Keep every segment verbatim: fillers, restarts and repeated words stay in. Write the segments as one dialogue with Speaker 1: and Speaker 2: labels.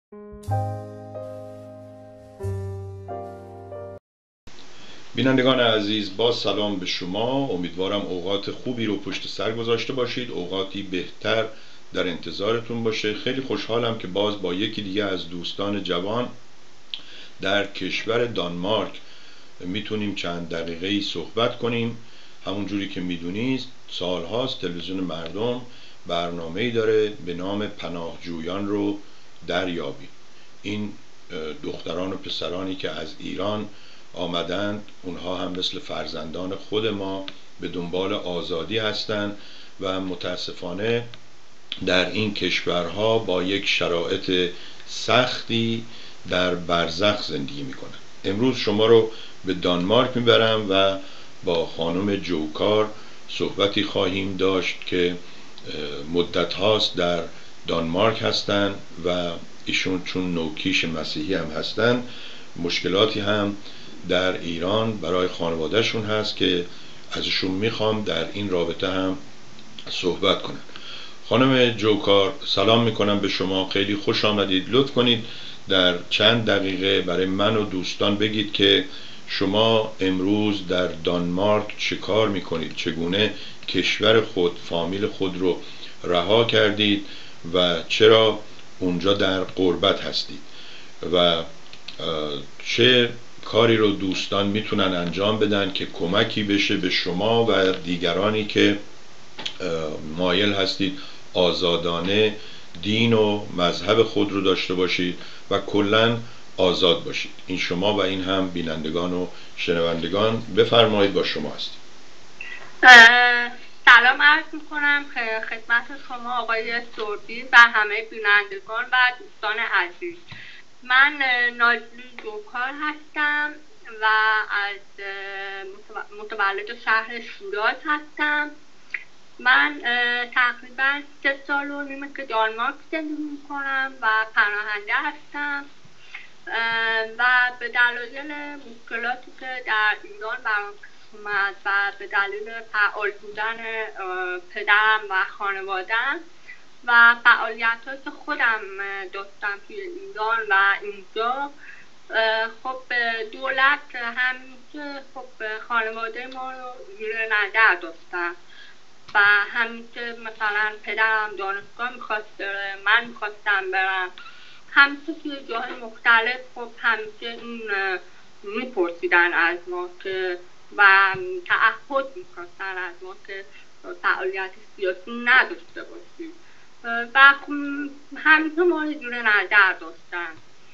Speaker 1: بینندگان عزیز، با سلام به شما. امیدوارم اوقات خوبی رو پشت سر گذاشته باشید، اوقاتی بهتر در انتظارتون باشه. خیلی خوشحالم که باز با یکی دیگه از دوستان جوان در کشور دانمارک میتونیم چند دقیقه‌ای صحبت کنیم. همون جوری که میدونید سالهاست تلویزیون مردم برنامه‌ای داره به نام پناهجویان رو دریابیم. این دختران و پسرانی که از ایران آمدند، اونها هم مثل فرزندان خود ما به دنبال آزادی هستند و متاسفانه در این کشورها با یک شرایط سختی در برزخ زندگی میکنند. امروز شما رو به دانمارک میبرم و با خانم جوکار صحبتی خواهیم داشت که مدت هاست در دانمارک هستند و ایشون چون نوکیش مسیحی هم هستند، مشکلاتی هم در ایران برای خانوادهشون هست که ازشون میخوام در این رابطه هم صحبت کنم. خانم جوکار، سلام میکنم به شما، خیلی خوش آمدید. لطف کنید در چند دقیقه برای من و دوستان بگید که شما امروز در دانمارک چه کار میکنید، چگونه کشور خود، فامیل خود رو رها کردید و چرا اونجا در غربت هستید و چه کاری رو دوستان میتونن انجام بدن که کمکی بشه به شما و دیگرانی که مایل هستید آزادانه دین و مذهب خود رو داشته باشید و کلاً آزاد باشید. این شما و این هم بینندگان و شنوندگان. بفرمایید، با شما هستید.
Speaker 2: سلام عرض میکنم خدمت شما آقای سردی و همه بینندگان و دوستان عزیز. من نازلی جوکار هستم و از متولد شهر شیراز هستم. من تقریبا سه سال و نیمه که دانمارک زندگی میکنم و پناهنده هستم و به دلایل مشکلاتی که در ایران برام پیش اومد و به دلیل فعال بودن پدرم و خانواده‌ام و فعالیت‌هایی که خودم داشتم توی ایران و اینجا، خب دولت همیشه خب خانواده ما رو زیر نظر داشتن و همیشه مثلا پدرم دانشگاه میخواست بره، من میخواستم برم، همیشه توی جاهای مختلف خب همیشه این میپرسیدن از ما که و تعهد میخواستن از ما که فعالیت سیاسی نداشته باشیم و همیشه ما رو زیر نظر داشتن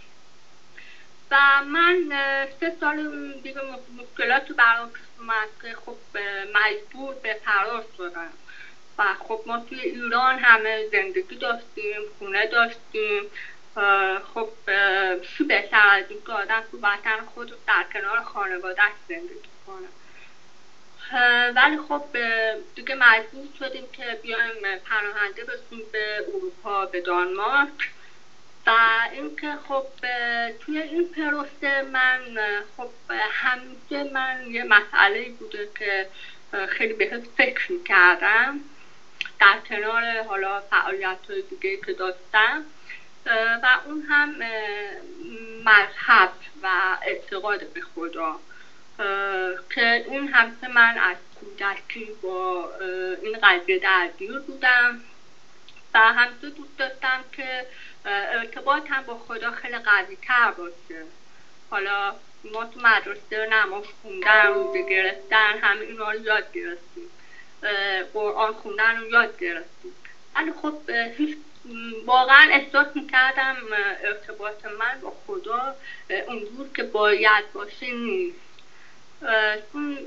Speaker 2: و من سه سال دیگه مشکلات برام پیش اومد که خب مجبور به فرار شدم و خب ما توی ایران همه زندگی داشتیم، خونه داشتیم. خب چی بهتر از این که آدم تو وطن خود در کنار خانواده‌اش زندگی کنه. ولی خب دیگه مجبور شدیم که بیایم پناهنده بشیم به اروپا، به دانمارک. و اینکه خب توی این پروسه من خب همیشه من یه مسئله بوده که خیلی بهش فکر میکردم در کنار حالا فعالیت‌های دیگه که داشتم و اون هم مذهب و اعتقاد به خدا که این همیشه من از کودکی با این قضیه درگیر بودم و همیشه دوست داشتم که ارتباط هم با خدا خیلی قوی تر باشه. حالا ما تو مدرسه نماز خوندن، روزه گرفتن، همه اینا رو یاد گرفتیم، قرآن خوندن رو یاد گرفتیم، ولی خب هیچ واقعا احساس میکردم ارتباط من با خدا اونجور که باید باشه نیست. چون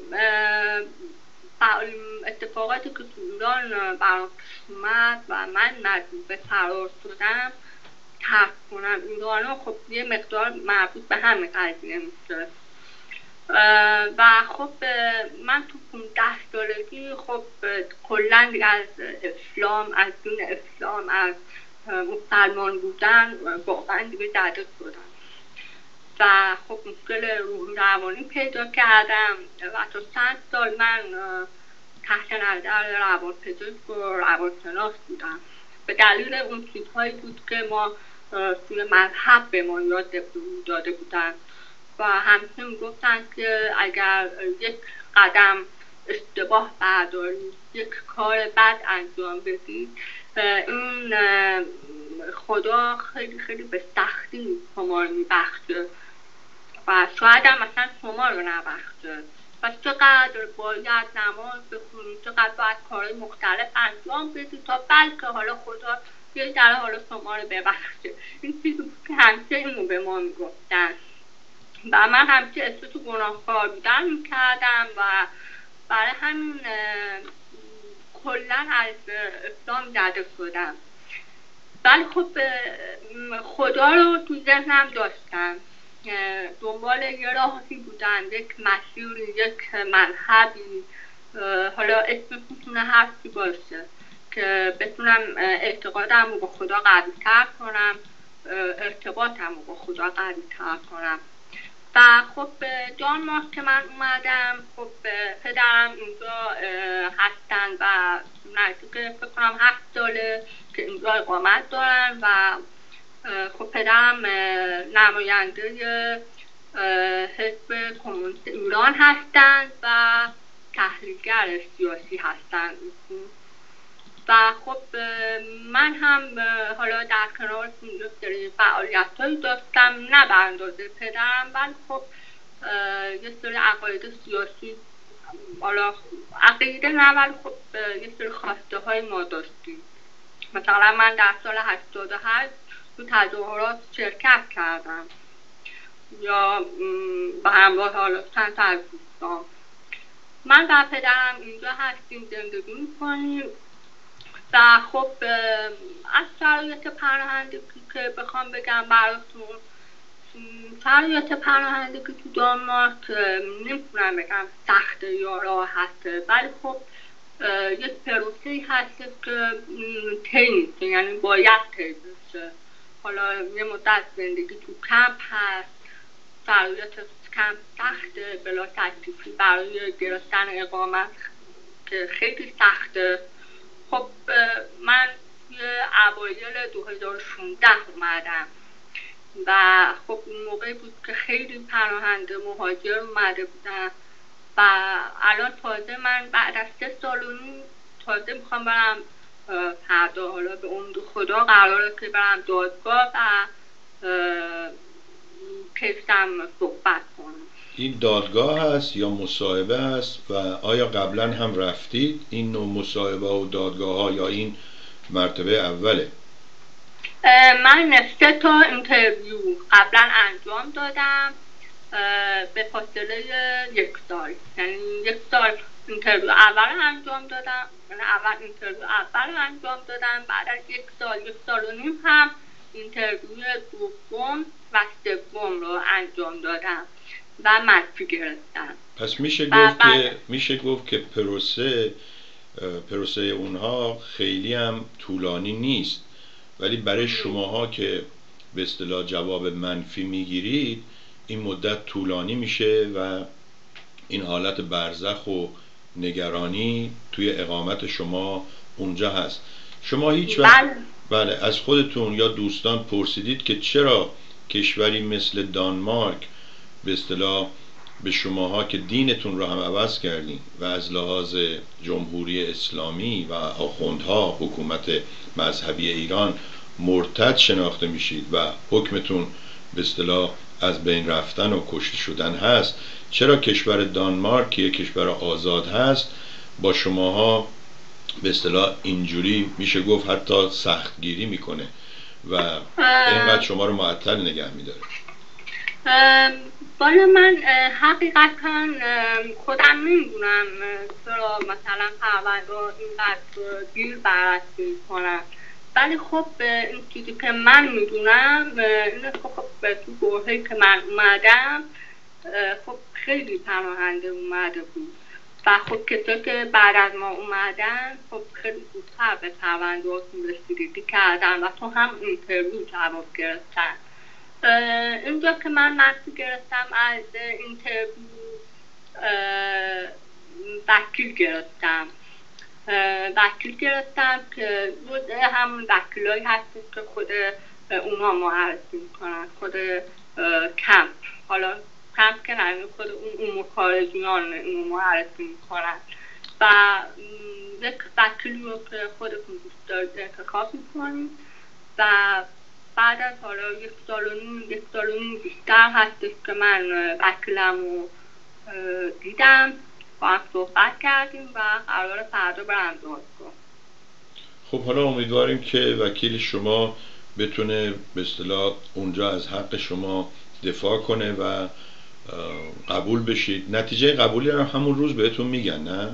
Speaker 2: اتفاقاتی که تو ایران برام پیش اومد و من مجبور به فرار شدم ترک کنم ایران ها، خب یه مقدار مربوط به همین قضیه میشه و خب من تو پونزده سالگی خب کلا از اسلام، از دین اسلام، از مسلمان بودن واقعا دیگه زده شدم و خب مشکل روحی روانی پیدا کردم و تا چند سال من تحت نظر روانپزشک و روانشناس بودم. به دلیل اون چیزهایی بود که ما توی مذهب به ما یاد داده بودن و همچنین گفتن که اگر یک قدم اشتباه بردارید، یک کار بد انجام بدید، این خدا خیلی خیلی به سختی شما رو میبخشه و شاید هم مثلا شما رو نبخشه و چقدر باید نماز بخونید، چقدر باید کارهای مختلف انجام بدید تا بلکه حالا خدا یه در حالا شما رو ببخشه. این چیزی بود که همیشه اینو به ما میگفتن و من همیشه احساس گناهکار بودن میکردم و برای همین کلا از اسلام زده شدم. ولی خب خدا رو تو ذهنم داشتم، دنبال یه راهی بودم، یک مسیری، یک مذهبی، حالا اسمش میتونه هر چی باشه که بتونم اعتقادم رو با خدا قوی تر کنم، ارتباطم رو با خدا قوی تر کنم. و خب دانمارک که من اومدم، خب پدرم اینجا هستن و نزدیک فکر کنم هفت ساله که اینجا اقامت دارن و خب پدرم نماینده حزب کمونیست ایران هستند و تحلیلگر سیاسی هستند و خب من هم حالا در کنار یک سری فعالیت‌هایی داشتم، نه به اندازه پدرم، ولی خب یه سری عقاید سیاسی، حالا عقیده نه ولی خب یه سری خواسته های ما داشتیم. مثلا من در سال هشتاد و هشت تو تظاهرات شرکت کردم یا به همراه حالا چند تا از دوستان. من و پدرم اینجا هستیم، زندگی می‌کنیم و خب از شرایط پناهندگی که بخوام بگم براتون، شرایط پناهندگی تو دانمارک نمیتونم بگم سخته یا راحته، ولی خب یک پروسه‌ای هست که طی میشه، یعنی باید طی بشه. حالا یه مدت زندگی تو کمپ هست، شرایط کمپ سخته، بلا تکلیفی برای گرفتن اقامت که خیلی سخته. خب من اوایل دو هزار و شانزده اومدم و خب اون موقعی بود که خیلی پناهنده مهاجر اومده بودن و الان تازه من بعد از سه سال و نیم تازه میخوام برم فردا، حالا به امید خدا قراره که برم دادگاه و کیسم صحبت کنم.
Speaker 1: این دادگاه هست یا مصاحبه هست و آیا قبلا هم رفتید این نوع مصاحبه و دادگاه ها یا این مرتبه اوله؟
Speaker 2: من سه تا اینترویو قبلا انجام دادم به فاصله یک سال، یعنی یک سال اینترویو اول انجام دادم، یعنی اول اینترویو اول انجام دادم، بعد از یک سال یک سال و نیم هم اینترویو دوم و سوم رو انجام دادم و منفی گرفتم.
Speaker 1: پس میشه گفت که میشه گفت که پروسه پروسه اونها خیلی هم طولانی نیست، ولی برای شماها که به اصطلاح جواب منفی میگیرید این مدت طولانی میشه و این حالت برزخ و نگرانی توی اقامت شما اونجا هست. شما هیچ وقت بله. بله از خودتون یا دوستان پرسیدید که چرا کشوری مثل دانمارک به اصطلاح به شماها که دینتون رو هم عوض کردین و از لحاظ جمهوری اسلامی و آخوندها حکومت مذهبی ایران مرتد شناخته میشید و حکمتون به اصطلاح از بین رفتن و کشته شدن هست، چرا کشور دانمارک که یک کشور آزاد هست با شماها به اصطلاح اینجوری میشه گفت حتی سختگیری میکنه و اینقدر شما رو معطل نگه میداره؟
Speaker 2: بالا من حقیقتا خودم نمیدونم چرا مثلا پرونده اینقدر دیر بررسی میکنم، ولی خب این چیزی که من میدونم اینه که خب تو گروهی که من اومدم خب خیلی پناهنده اومده بود و خب کسایی که بعد از ما اومدن خب خیلی زودتر به پرونده هاتون رسیدگی کردن و تو هم اینترویو جواب گرفتن. اینجا که من منفی گرفتم از اینترویو وکیل گرفتم وکیل گرفتم که همون وکیلایی هستش که خود اونا معرفی میکنن، خود کمپ، حالا کمپ که نه، خود اون امور خارجیان اونو معرفی میکنن و یک وکیلی رو که خودتون دوست دارید انتخاب میکنیم و بعد از حالا یک سال و نیم یک سال و نیم بیشتر هستش که من وکیلم رو دیدم، با هم صحبت کردیم و قرار فردا برم دادگاه.
Speaker 1: خب حالا امیدواریم که وکیل شما بتونه به اصطلاح اونجا از حق شما دفاع کنه و قبول بشید. نتیجه قبولی رو همون روز بهتون میگن نه؟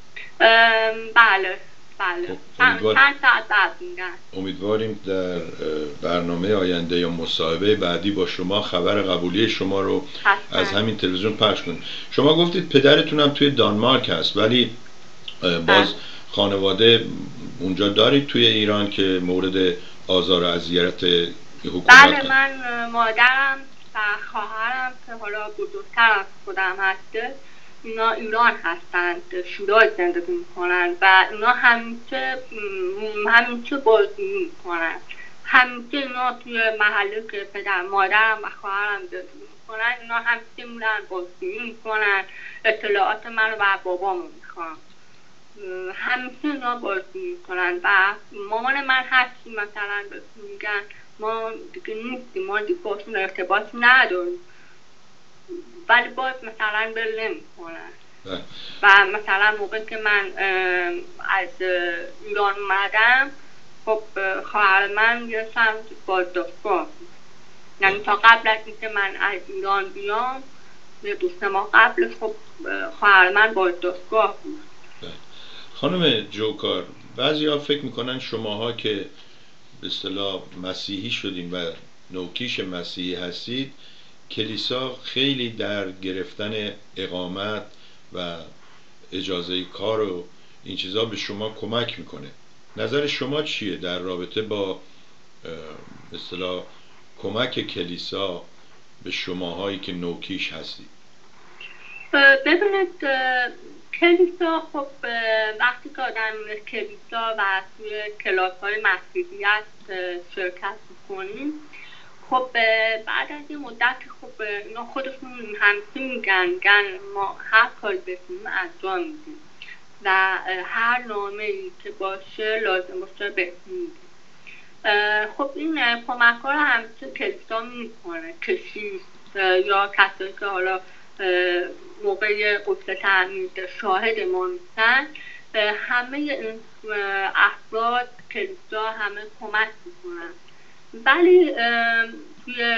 Speaker 2: بله بله
Speaker 1: خب
Speaker 2: امیدوار... چند ساعت بعد میگن.
Speaker 1: امیدواریم در برنامه آینده یا مصاحبه بعدی با شما خبر قبولی شما رو حسن. از همین تلویزیون پخش کنیم. شما گفتید پدرتون هم توی دانمارک هست، ولی باز خانواده اونجا دارید توی ایران که مورد آزار و اذیت حکومت؟
Speaker 2: بله، من مادرم و خواهرم که حالا بزرگتر از خودم هسته، اینا ایران هستند، شیراز زندگی میکنن و اینا همیشه همیشه بازی میکنن، همیشه اینا توی محله که پدر مادرم و خواهرم زندگی میکنن اینا همیشه میرن بازی میکنن، اطلاعات من و بابامو میخوان، همیشه اینا بازی میکنن و مامان من هستی مثلا بهتون میگن ما دیگه نیستیم، ما دیگه باشون ارتباط نداریم، ولی باز مثلا بل نمیکنن و مثلا موقع که من از ایران اومدم خب خواهر من یه سمت بازداشتگاه بود، یعنی تا قبل از اینکه من از ایران بیام یه دوست ما قبلش خب خواهر من بازداشتگاه بود.
Speaker 1: خانم جوکار، بعضی ها فکر میکنن شماها که به اصطلاح مسیحی شدین و نوکیش مسیحی هستید، کلیسا خیلی در گرفتن اقامت و اجازه کار و این چیزا به شما کمک میکنه. نظر شما چیه در رابطه با به اصطلاح کمک کلیسا به شماهایی که نوکیش هستید؟
Speaker 2: ببینید کلیسا خب وقتی که آدم کلیسا و توی کلاس های مسیحیت شرکت میکنیم خب بعد از این مدت خب اینا خودشون همچین میگن گن ما هر کاری بتونیم انجام میدیم و هر نامه‌ای که باشه لازم باشه بهتون میدیم. خب این کمک ها رو همیشه کلیسا میکنه، کشیش یا کسایی که حالا موقع غسل تعمید شاهد ما میشن، همه این افراد کلیسا همه کمک میکنن، ولی توی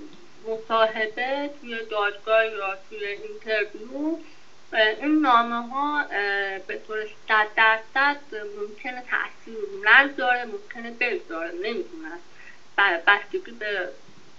Speaker 2: مصاحبه توی دادگاه یا توی اینترویو این نامه ها به طور صد درصد ممکنه تأثیر نذاره، ممکنه بذاره، نمیدونم، بستگی به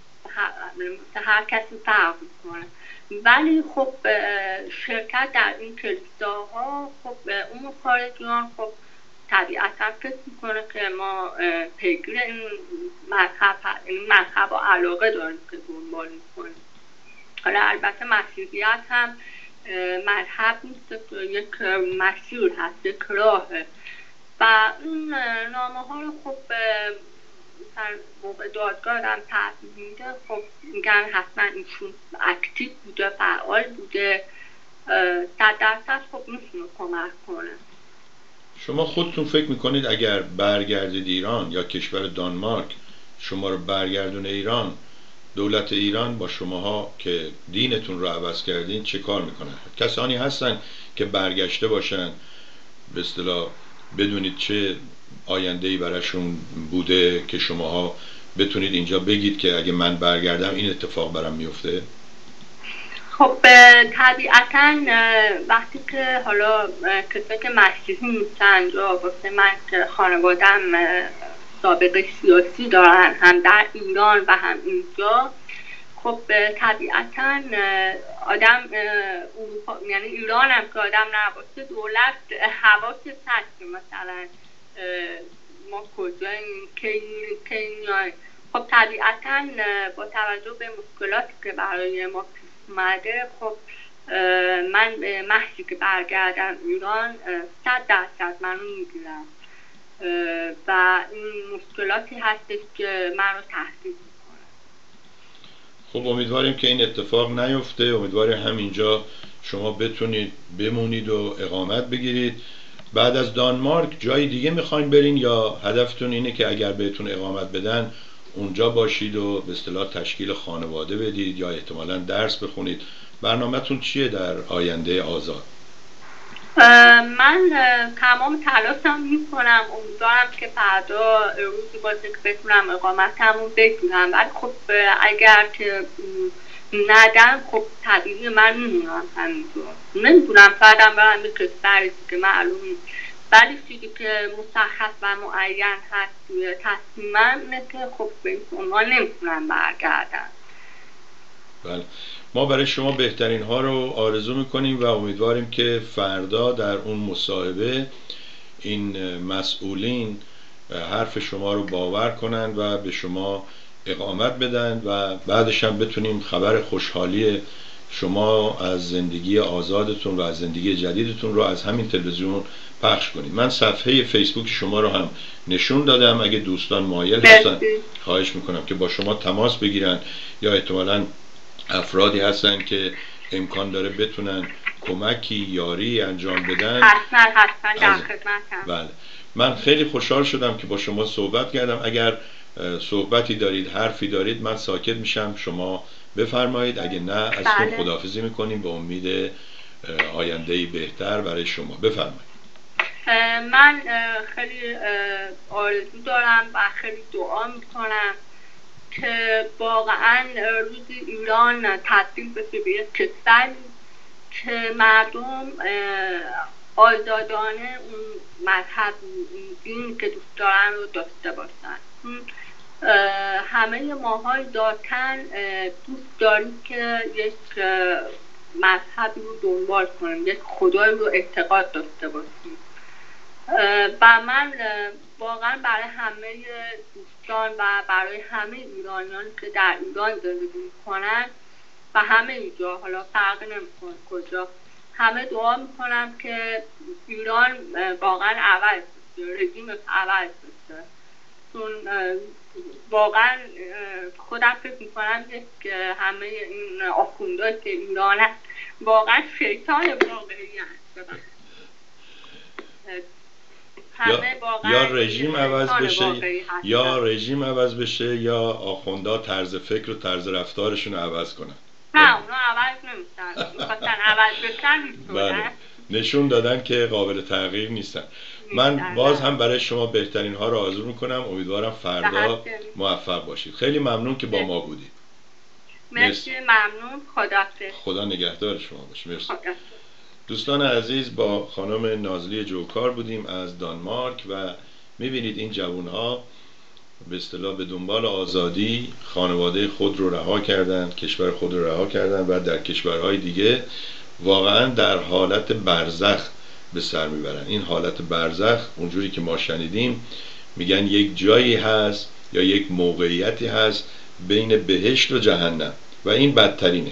Speaker 2: هر کسی فرق میکنه، ولی خب شرکت در این کلیساها خب اون خارجیان خب طبیعتا فکر میکنه که ما پیگیر این مذهب این مذهب و علاقه داریم که دنبال میکنیم. حالا البته مسیحیت هم مذهب نیست، یک مسیر هست، یک راهه و این نامه ها رو خب مثلا موقع دادگاه هم تحویل میده خب میگن حتما ایشون اکتیو بوده، فعال بوده، صد درصد خب میتونه کمک کنه.
Speaker 1: شما خودتون فکر میکنید اگر برگردید ایران یا کشور دانمارک شما رو برگردونه ایران، دولت ایران با شماها که دینتون رو عوض کردین چه کار میکنن؟ کسانی هستن که برگشته باشن به اصطلاح بدونید چه آینده‌ای براشون بوده که شماها بتونید اینجا بگید که اگه من برگردم این اتفاق برام میفته؟
Speaker 2: خب طبیعتاً وقتی که حالا کسایی که مسیحی نیستن یا واسه من که خانوادم سابقه سیاسی دارن هم در ایران و هم اینجا، خب طبیعتاً آدم اروپا یعنی ایران هم که آدم نباشه دولت حواسش هست که مثلا ما کجاییم کی میایم. خب طبیعتاً با توجه به مشکلاتی که برای ما اومده خب من به محضی که برگردم ایران صد درصد منو میگیرم و این مشکلاتی هستش که من رو تهدید میکنه.
Speaker 1: خب امیدواریم که این اتفاق نیفته، امیدواریم همینجا شما بتونید بمونید و اقامت بگیرید. بعد از دانمارک جای دیگه میخواین برین یا هدفتون اینه که اگر بهتون اقامت بدن اونجا باشید و به اصطلاح تشکیل خانواده بدید یا احتمالاً درس بخونید؟ برنامه‌تون چیه در آینده آزاد؟
Speaker 2: من تمام تلاشم میکنم، امیدوارم که فردا روزی باشه که بتونم اقامتمو بگیرم، ولی خب اگر که ندم خب طبیعی من میمونم همینطور. نمیدونم شایدم برم به کشوری که معلوم نیست، ولی چیزی که مشخص و معین هست توی تصمیم من اینه که خب به این عنوان نمیتونم برگردم.
Speaker 1: بله، ما برای شما بهترین ها رو آرزو میکنیم و امیدواریم که فردا در اون مصاحبه این مسئولین حرف شما رو باور کنن و به شما اقامت بدن و بعدش هم بتونیم خبر خوشحالی شما از زندگی آزادتون و از زندگی جدیدتون رو از همین تلویزیون پخش کنید. من صفحه فیسبوک شما رو هم نشون دادم، اگه دوستان مایل هستن خواهش میکنم که با شما تماس بگیرن یا احتمالاً افرادی هستن که امکان داره بتونن کمکی یاری انجام بدن.
Speaker 2: حتما حتما در خدمتم.
Speaker 1: بله، من خیلی خوشحال شدم که با شما صحبت کردم. اگر صحبتی دارید، حرفی دارید، من ساکت میشم، شما بفرمایید. اگه نه ازتون
Speaker 2: بله.
Speaker 1: خداحافظی میکنیم به امید آینده‌ای بهتر برای شما. بفرمایید.
Speaker 2: من خیلی آرزو دارم و خیلی دعا میکنم که واقعا روزی ایران تبدیل بشه به یک کشوری که مردم آزادانه اون مذهب اون دین که دوست دارن رو داشته باشن. همه ماهای ذاتاً دوست داریم که یک مذهبی رو دنبال کنیم، یک خدایی رو اعتقاد داشته باشیم و من واقعا برای همه دوستان و برای همه ایرانیان که در ایران زندگی میکنن و همه اینجا، حالا فرق نمیکنه کجا، همه دعا میکنم که ایران واقعا عوض بشه، رژیمش عوض بشه. چون واقعا خودم فکر میکنم که همه این آخوندهایی که ایران هست واقعا شیطان واقعی هست.
Speaker 1: یا, یا رژیم عوض بشه یا رژیم عوض بشه یا آخوندا طرز فکر و طرز رفتارشون رو عوض کنن.
Speaker 2: نه اونا عوض نمیشن، میخواستن عوض بشن
Speaker 1: بله، نشون دادن که قابل تغییر نیستن. من باز هم برای شما بهترین ها رو آرزو میکنم، امیدوارم فردا موفق باشید. خیلی ممنون که با ما بودید.
Speaker 2: مرسی. ممنون. خدا
Speaker 1: خدا نگهدار شما باشه. مرسی. دوستان عزیز، با خانم نازلی جوکار بودیم از دانمارک و میبینید این جوانها به اصطلاح به دنبال آزادی خانواده خود رو رها کردن، کشور خود رو رها کردن و در کشورهای دیگه واقعا در حالت برزخ به سر میبرن. این حالت برزخ اونجوری که ما شنیدیم میگن یک جایی هست یا یک موقعیتی هست بین بهشت و جهنم و این بدترینه،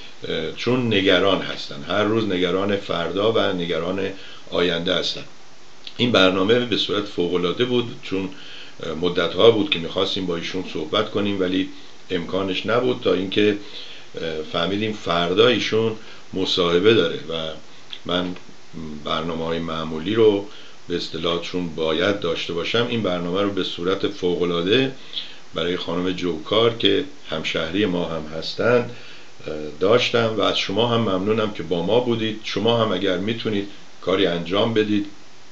Speaker 1: چون نگران هستن، هر روز نگران فردا و نگران آینده هستن. این برنامه به صورت فوق‌العاده بود، چون مدت‌ها بود که می‌خواستیم با ایشون صحبت کنیم ولی امکانش نبود، تا اینکه فهمیدیم فردا ایشون مصاحبه داره و من برنامه‌های معمولی رو به اصطلاح چون باید داشته باشم، این برنامه رو به صورت فوق‌العاده برای خانم جوکار که همشهری ما هم هستند داشتم و از شما هم ممنونم که با ما بودید. شما هم اگر میتونید کاری انجام بدید،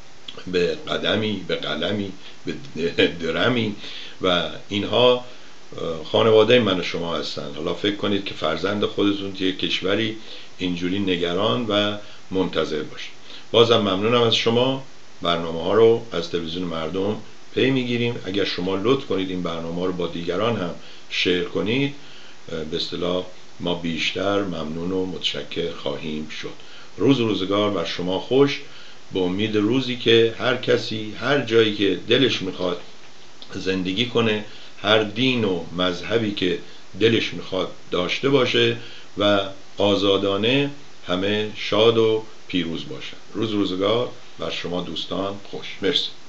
Speaker 1: به قدمی، به قلمی، به درمی و اینها خانواده من و شما هستند. حالا فکر کنید که فرزند خودتون توی کشوری اینجوری نگران و منتظر باشید. بازم ممنونم از شما. برنامه ها رو از تلویزیون مردم پی میگیریم. اگر شما لطف کنید این برنامه ها رو با دیگران هم شیر کنید، به اصطلاح ما بیشتر ممنون و متشکر خواهیم شد. روز و روزگار بر شما خوش، به امید روزی که هر کسی هر جایی که دلش میخواد زندگی کنه، هر دین و مذهبی که دلش میخواد داشته باشه و آزادانه همه شاد و پیروز باشن. روز و روزگار بر شما دوستان خوش. مرسی.